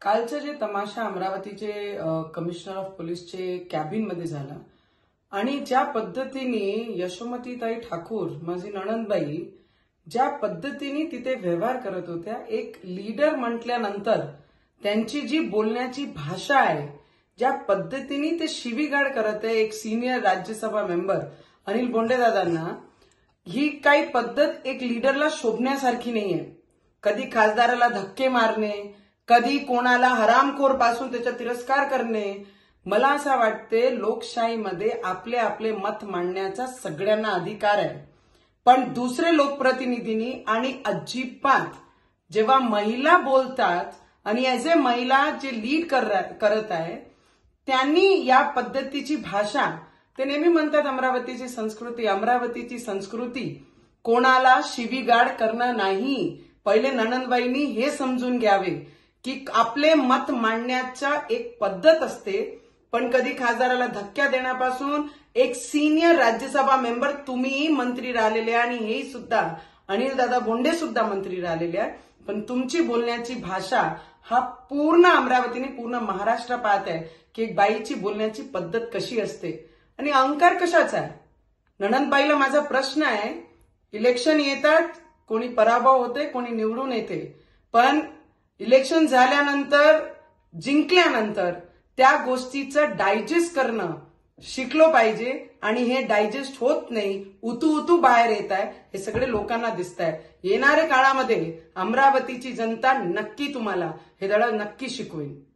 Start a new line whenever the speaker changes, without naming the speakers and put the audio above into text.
कालचं जे तमाशा अमरावतीचे कमिशनर ऑफ पोलीसचे कॅबिनमध्ये झाला आणि ज्या पद्धतीने यशोमतीताई ठाकूर माझी नणंदबाई ज्या पद्धतीने तिथे व्यवहार करत होत्या, एक लीडर म्हटल्यानंतर त्यांची जी बोलण्याची भाषा आहे, ज्या पद्धतीने ते शिवीगाळ करत आहे एक सिनियर राज्यसभा मेंबर अनिल बोंडेदादांना, ही काही पद्धत एक लीडरला शोभण्यासारखी नाहीये. कधी खासदाराला धक्के मारणे, कधी कोणाला हरामखोर पासून त्याचा तिरस्कार करणे. मला असं वाटते लोकशाहीमध्ये आपले आपले मत मांडण्याचा सगळ्यांना अधिकार आहे, पण दुसरे लोकप्रतिनिधींनी आणि अजिबात जेव्हा महिला बोलतात आणि ऍज ए महिला जे लीड करत आहे त्यांनी या पद्धतीची भाषा, ते नेहमी म्हणतात अमरावतीची संस्कृती कोणाला शिवीगाळ करणं नाही. पहिले नणंदबाईंनी हे समजून घ्यावे की आपले मत मांडण्याचा एक पद्धत असते, पण कधी खासदाराला धक्का देण्यापासून एक सिनियर राज्यसभा मेंबर, तुम्हीही मंत्री राहिलेले आणि हेही सुद्धा अनिल दादा बोंडे सुद्धा मंत्री राहिलेले आहे, पण तुमची बोलण्याची भाषा हा पूर्ण अमरावतीने पूर्ण महाराष्ट्र पाहत आहे की एक बाईची बोलण्याची पद्धत कशी असते आणि अहंकार कशाचा आहे. नणंदबाईला माझा प्रश्न आहे, इलेक्शन येतात, कोणी पराभव होते, कोणी निवडून येते, पण इलेक्शन झाल्यानंतर जिंकल्यानंतर त्या गोष्टीचं डायजेस्ट करणं शिकलो पाहिजे आणि हे डायजेस्ट होत नाही, उतू बाहेर येत आहे. हे सगळे लोकांना दिसत आहे. येणाऱ्या काळामध्ये अमरावतीची जनता नक्की तुम्हाला हे धडा नक्की शिकवेल.